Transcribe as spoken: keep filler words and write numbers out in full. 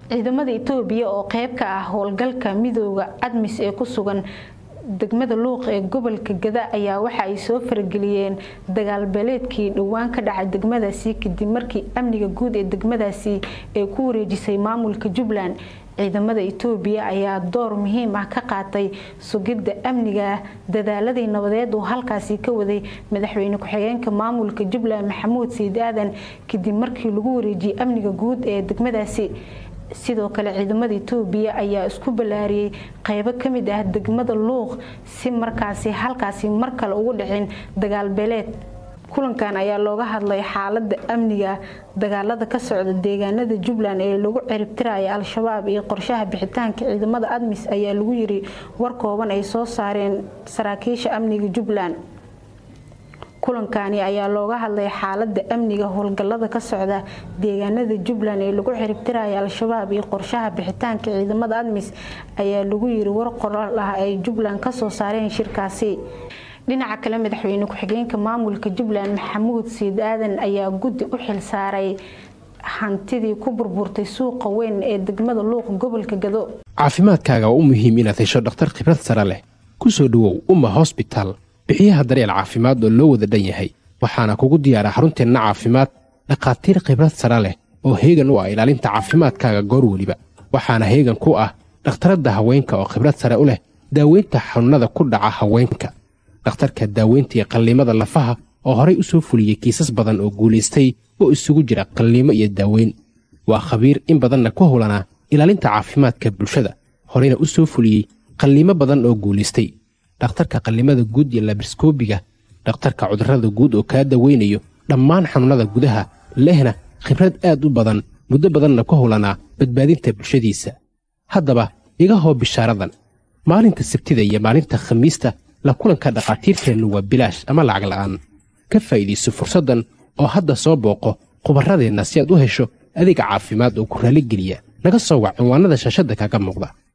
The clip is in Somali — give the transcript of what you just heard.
ciidamada Itoobiya oo qayb ka ah howlgalka midowga ADMIS ee ku sugan degmada Luuq ee gobolka Gada ayaa waxa ay soo fargeliyeen dagaal beeleedkii dhawaan ka dhacay degmadaasi kadib markii amniga guud ee degmadaasi ay ku wareejisay maamulka Jubbaland. ciidamada Itoobiya ayaa door muhiim ah ka qaatay sugidda amniga dadaaladii nabadeed oo halkaasi ka waday madaxweyne ku-xigeenka maamulka Jubbaland Maxamuud Sayid Aadan kadib markii lagu wareejiyay amniga guud ee degmadaasi. sidoo kale ciidamada Itoobiya ayaa isku balaariyay qaybo kamid ah degmada Luuq si markaasi halkaasi mar kale ugu dhicin dagaal beeleed. kulankan ayaa looga hadlay xaaladda amniga dagaalada ka socda deegaanada Jubbaland ee lagu ciribtirayo al-shabaab iyo qorshaha bixitaanka ciidamada ADMIS ayaa lagu yiri war kooban ay soo saareen saraakiisha amniga Jubbaland. kulankani ayaa looga hadlay xaaladda amniga howlgallada ka socda deegaanada Jubbaland ee lagu xiribtirayo al-shabaab iyo qorshaha bixitaanka ciidamada ADMIS ayaa lagu yiri war qoraal ah ay Jubbaland ka soo saareen shirkaasi. dhinaca kale madaxweyne ku-xigeenka maamulka Jubbaland Maxamuud Sayid Aadan ayaa guddi u xil saaray hantidii ku burburtay suuqa weyn ee degmada Luuq gobolka Gado. caafimaadkaaga waa muhiim inaad hesho dhakhtar khibrad sare leh. ku soo dhawow Umma Hospital bixiyaha daryeel caafimaad oo loo wada dhan yahay waxaana kugu diyaara xarunteena caafimaad dhaqaatiir khibrad sare leh oo heegan u ah ilaalinta caafimaadkaaga goor waliba waxaana heegan ku ah dhakhtarada haweenka oo khibrad sare u leh daaweynta xanuunada ku dhaca haweenka dhakhtarka daaweynta iyo qalliimada lafaha oo horay u soo fuliyay kiisas badan oo guuleystay oo isugu jira qalliimo iyo daaweyn waa khabiir in badanna ku howlanaa ilaalinta caafimaadka bulshada horeyna u soo fuliyay qalliimo badan oo guuleystay dhakhtarka qallimada guud iyo labriskoobiga dhakhtarka cudurrada guud oo ka daweynayo dhammaan xanuunada gudaha lehna khibrad aad u badan muddo badanna ku howlanaa badbaadinta bulshadiisa. haddaba iga hoo bishaaradan maalinta sabtida iyo maalinta khamiista la kulanka dhaqaatiirteennu waa bilaash ama lacag la'aan. ka faa'iidayso fursaddan oo hadda soo booqo khubarradeenna si aad u hesho adeeg caafimaad oo ku raaligeliya naga soo wac cinwaanada shaashadda kaga muuqda.